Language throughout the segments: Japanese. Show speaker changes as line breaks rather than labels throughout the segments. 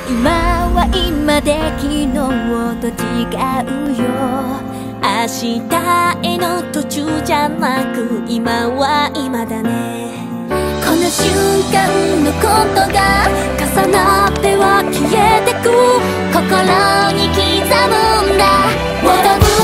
今は今で昨日と違うよ。明日への途中じゃなく今は今だね。この瞬間のことが重なっては消えてく、心に刻むんだ。What a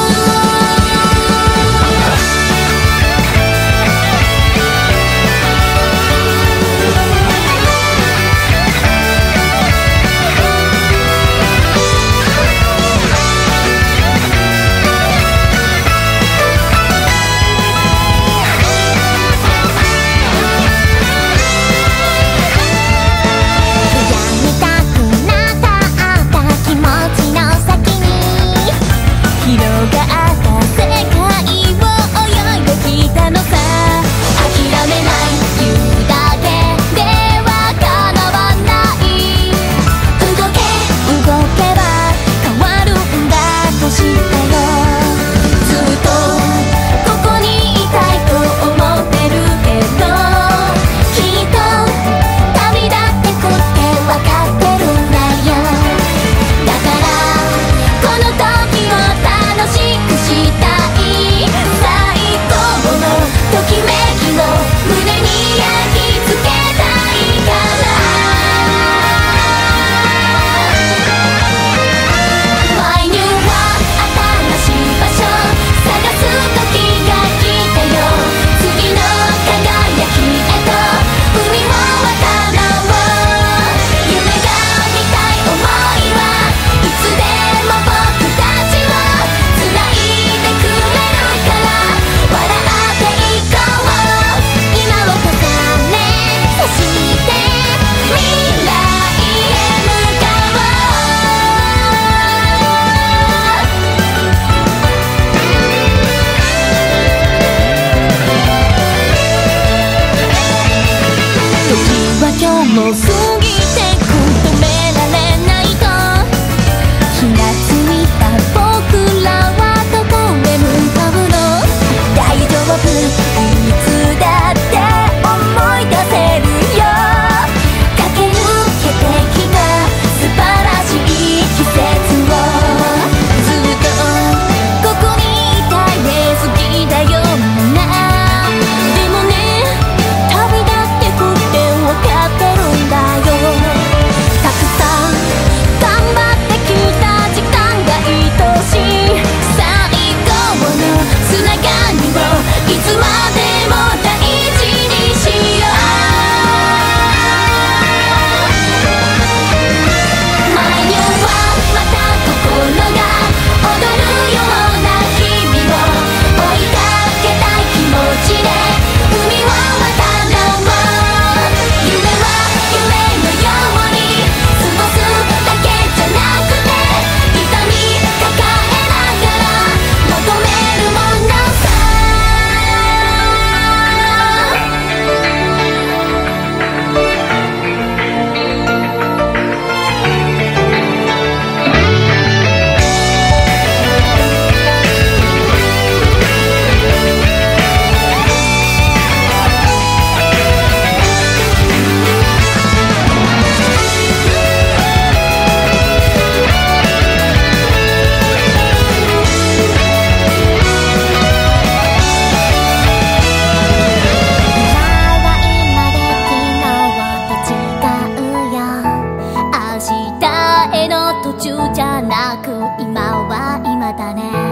もう過ぎてく止められないと気がついた僕らはどこへ向かうの。大丈夫、いつだって思い出せるよ。駆け抜けてきた素晴らしい季節をずっとここにいたいね。好きだよみんな。でもね、旅立ってくって分かってるんだよ。たくさん頑張ってきた時間が愛しい。最後のつながりをいつまでも大事にしよう。毎夜はまた心が踊るような日々を追いかけたい気持ちで海を渡ろう。夢は夢のように過ごすだけじゃなくて痛み抱えながら求めるものさ。明日への途中じゃなく今は今だね。